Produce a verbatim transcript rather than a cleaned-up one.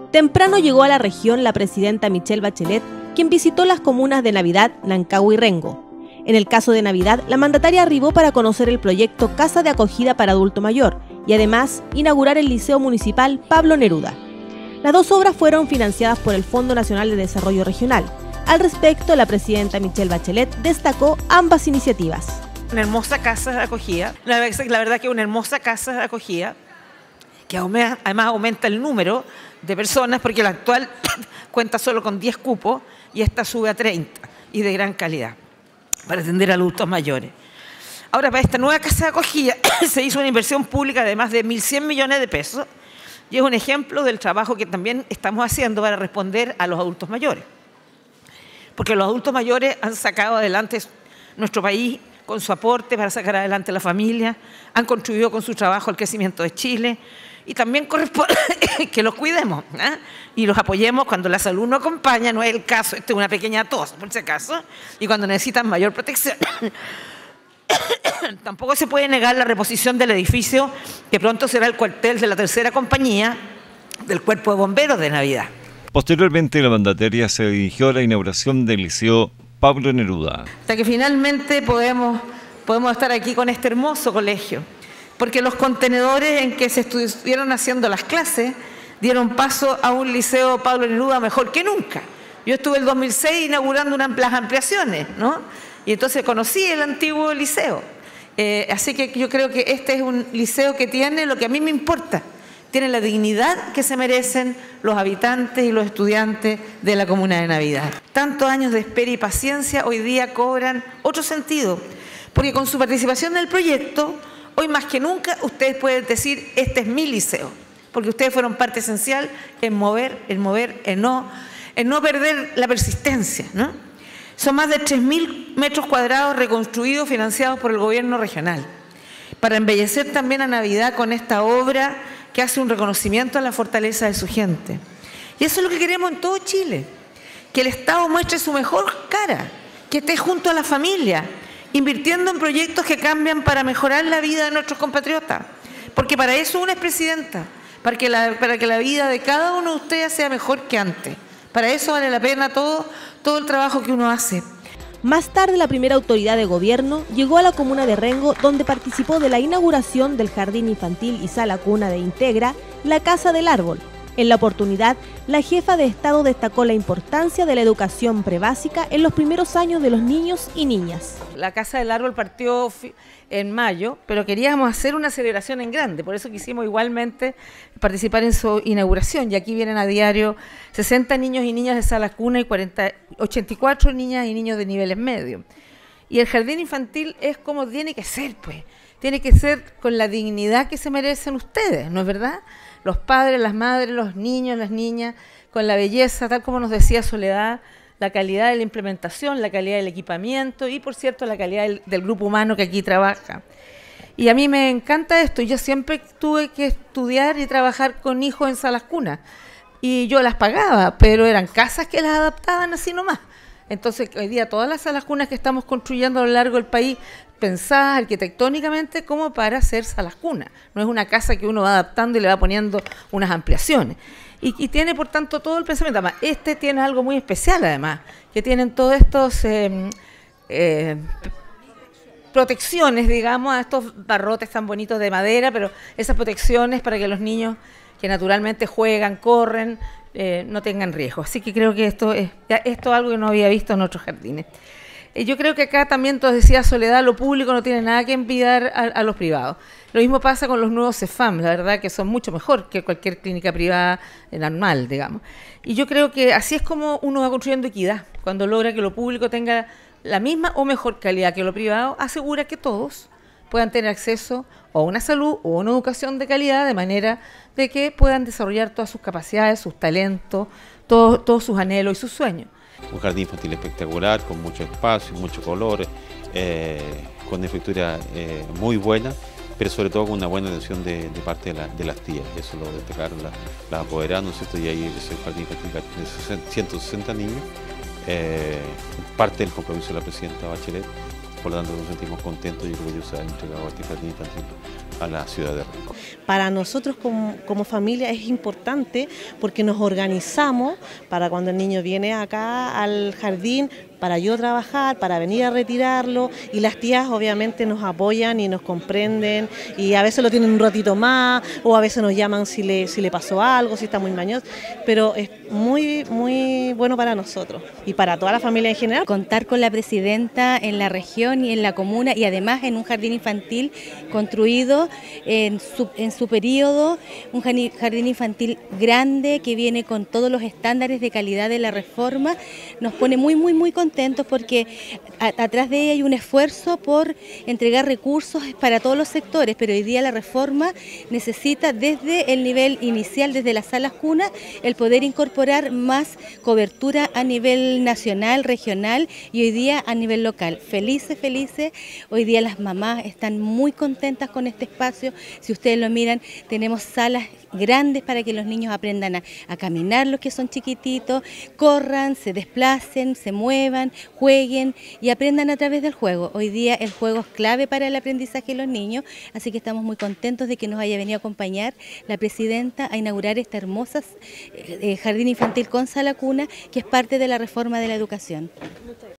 Temprano llegó a la región la presidenta Michelle Bachelet, quien visitó las comunas de Navidad, Nancagua y Rengo. En el caso de Navidad, la mandataria arribó para conocer el proyecto Casa de Acogida para Adulto Mayor y además inaugurar el Liceo Municipal Pablo Neruda. Las dos obras fueron financiadas por el Fondo Nacional de Desarrollo Regional. Al respecto, la presidenta Michelle Bachelet destacó ambas iniciativas. Una hermosa casa de acogida, la verdad que una hermosa casa de acogida, que además aumenta el número de personas, porque la actual cuenta solo con diez cupos y esta sube a treinta, y de gran calidad, para atender a adultos mayores. Ahora, para esta nueva casa de acogida se hizo una inversión pública de más de mil cien millones de pesos, y es un ejemplo del trabajo que también estamos haciendo para responder a los adultos mayores. Porque los adultos mayores han sacado adelante nuestro país con su aporte para sacar adelante la familia, han contribuido con su trabajo al crecimiento de Chile, y también corresponde que los cuidemos, ¿eh? Y los apoyemos cuando la salud no acompaña, no es el caso, esto es una pequeña tos, por si acaso, y cuando necesitan mayor protección. Tampoco se puede negar la reposición del edificio, que pronto será el cuartel de la tercera compañía del Cuerpo de Bomberos de Navidad. Posteriormente, la mandataria se dirigió a la inauguración del Liceo Pablo Neruda. Hasta que finalmente podemos, podemos estar aquí con este hermoso colegio, porque los contenedores en que se estuvieron haciendo las clases dieron paso a un Liceo Pablo Neruda mejor que nunca. Yo estuve el dos mil seis inaugurando una, las ampliaciones, ¿no? Y entonces conocí el antiguo liceo. Eh, así que yo creo que este es un liceo que tiene lo que a mí me importa. Tiene la dignidad que se merecen los habitantes y los estudiantes de la comuna de Navidad. Tantos años de espera y paciencia hoy día cobran otro sentido, porque con su participación en el proyecto, hoy más que nunca ustedes pueden decir, este es mi liceo, porque ustedes fueron parte esencial en mover, en mover, en no, en no perder la persistencia, ¿no? Son más de tres mil metros cuadrados reconstruidos, financiados por el gobierno regional, para embellecer también a Navidad con esta obra que hace un reconocimiento a la fortaleza de su gente. Y eso es lo que queremos en todo Chile, que el Estado muestre su mejor cara, que esté junto a la familia, invirtiendo en proyectos que cambian para mejorar la vida de nuestros compatriotas, porque para eso una es presidenta, para que la, para que la vida de cada uno de ustedes sea mejor que antes. Para eso vale la pena todo, todo el trabajo que uno hace. Más tarde, la primera autoridad de gobierno llegó a la comuna de Rengo, donde participó de la inauguración del jardín infantil y sala cuna de Integra, la Casa del Árbol. En la oportunidad, la jefa de Estado destacó la importancia de la educación prebásica en los primeros años de los niños y niñas. La Casa del Árbol partió en mayo, pero queríamos hacer una celebración en grande, por eso quisimos igualmente participar en su inauguración, y aquí vienen a diario sesenta niños y niñas de sala cuna y cuarenta, ochenta y cuatro niñas y niños de niveles medios. Y el jardín infantil es como tiene que ser, pues, tiene que ser con la dignidad que se merecen ustedes, ¿no es verdad? Los padres, las madres, los niños, las niñas, con la belleza, tal como nos decía Soledad, la calidad de la implementación, la calidad del equipamiento y, por cierto, la calidad del, del grupo humano que aquí trabaja. Y a mí me encanta esto. Yo siempre tuve que estudiar y trabajar con hijos en salas cunas. Y yo las pagaba, pero eran casas que las adaptaban así nomás. Entonces, hoy día todas las salas cunas que estamos construyendo a lo largo del país, pensadas arquitectónicamente como para hacer salas cunas. No es una casa que uno va adaptando y le va poniendo unas ampliaciones. Y, y tiene, por tanto, todo el pensamiento. Además, este tiene algo muy especial, además, que tienen todos estos eh, eh, protecciones, digamos, a estos barrotes tan bonitos de madera, pero esas protecciones para que los niños que naturalmente juegan, corren, eh, no tengan riesgo. Así que creo que esto es, esto es algo que no había visto en otros jardines. Eh, yo creo que acá también, tú decías, Soledad, lo público no tiene nada que envidiar a, a los privados. Lo mismo pasa con los nuevos CEFAM, la verdad que son mucho mejor que cualquier clínica privada normal, digamos. Y yo creo que así es como uno va construyendo equidad, cuando logra que lo público tenga la misma o mejor calidad que lo privado, asegura que todos puedan tener acceso a una salud o una educación de calidad, de manera de que puedan desarrollar todas sus capacidades, sus talentos, todo, todos sus anhelos y sus sueños. Un jardín infantil espectacular, con mucho espacio, mucho color, eh, con infraestructura eh, muy buena, pero sobre todo con una buena atención de, de parte de, la, de las tías. Eso lo destacaron las la apoderadas, ¿no es cierto? Y ahí es el jardín infantil de ciento sesenta niños, eh, parte del compromiso de la presidenta Bachelet. Por lo tanto, nos sentimos contentos y orgullosos de haber entregado este jardín infantil a la ciudad de Rengo. Para nosotros como, como familia es importante porque nos organizamos para cuando el niño viene acá al jardín, para yo trabajar, para venir a retirarlo, y las tías obviamente nos apoyan y nos comprenden, y a veces lo tienen un ratito más, o a veces nos llaman si le, si le pasó algo, si está muy mañoso, pero es muy, muy bueno para nosotros y para toda la familia en general. Contar con la presidenta en la región y en la comuna, y además en un jardín infantil construido en su, en su periodo, un jardín infantil grande que viene con todos los estándares de calidad de la reforma, nos pone muy, muy, muy contentos porque a, atrás de ella hay un esfuerzo por entregar recursos para todos los sectores, pero hoy día la reforma necesita desde el nivel inicial, desde las salas cunas, el poder incorporar más cobertura a nivel nacional, regional y hoy día a nivel local. Felices, felices, hoy día las mamás están muy contentas con este espacio. Si ustedes lo miran, tenemos salas grandes para que los niños aprendan a, a caminar, los que son chiquititos, corran, se desplacen, se muevan, jueguen y aprendan a través del juego. Hoy día el juego es clave para el aprendizaje de los niños, así que estamos muy contentos de que nos haya venido a acompañar la presidenta a inaugurar esta hermosa eh, jardín infantil con sala cuna, que es parte de la reforma de la educación.